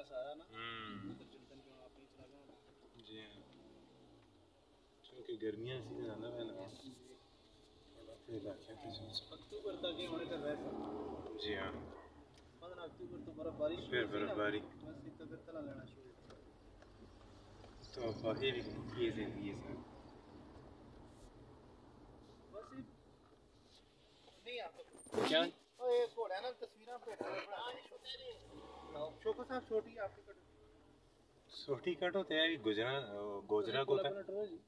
है सारा ना। चिंतन क्यों अपनी चला जी हाँ, क्योंकि गर्मियाँ सी ज़्यादा है ना, थोड़ा इलाके अक्टूबर तक ही होने का वैसा। जी हाँ, 15 अक्टूबर तो बर्फबारी फिर बर्फबारी बस इतना फिर तला लेना शुरू। तो बाकी भी ये ज़िंदगी है बस नहीं आता क्या ओए घोड़ा ना तस्वीरें पे शोको साहब छोटी आपकी कट छोटी कट होते हैं गुजरा गोजरा को जुला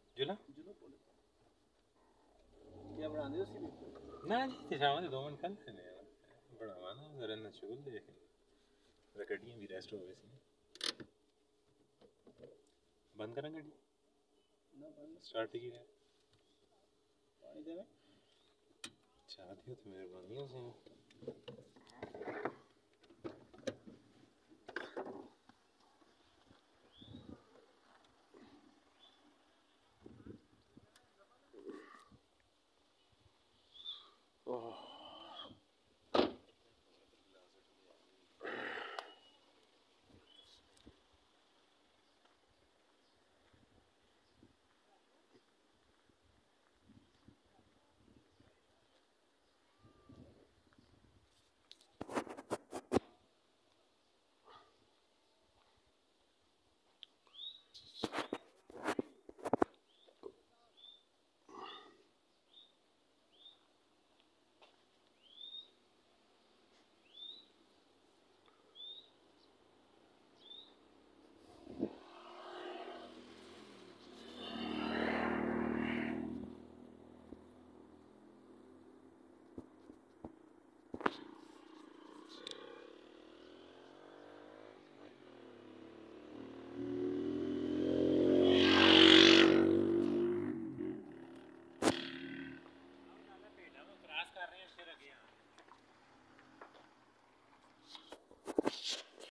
क्या बना दे उसी ना जी शाम 2 मिनट कर लेने बड़ा वाना जरा ना शुगल देख रकड़ियां भी रेस्ट हो गई सी बंद करें गड्डी ना बंद स्टार्ट की है पानी दे में चाहती हो तो मेहरबानी से ओह